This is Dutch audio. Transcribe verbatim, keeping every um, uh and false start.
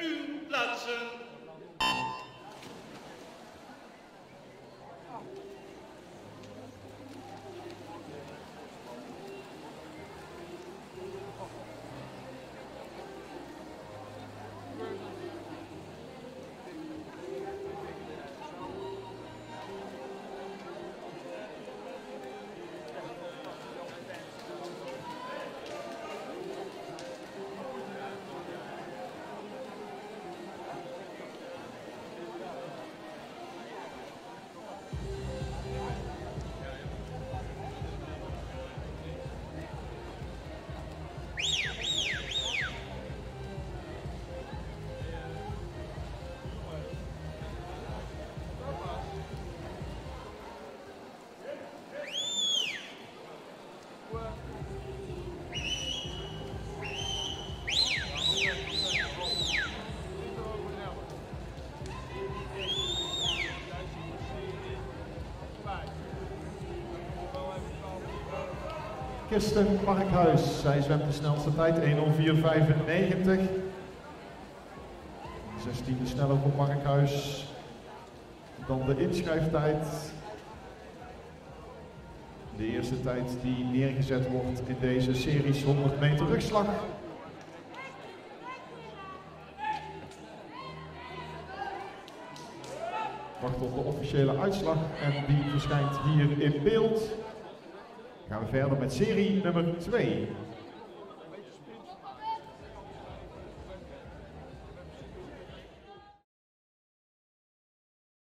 uw plaatsen. Kirsten Markhuis, zij zwemt de snelste tijd, één nul vier vijfennegentig. zestiende sneller voor Markhuis dan de inschrijftijd. De eerste tijd die neergezet wordt in deze series honderd meter rugslag. Wacht op de officiële uitslag en die verschijnt hier in beeld. Dan gaan we verder met serie nummer twee.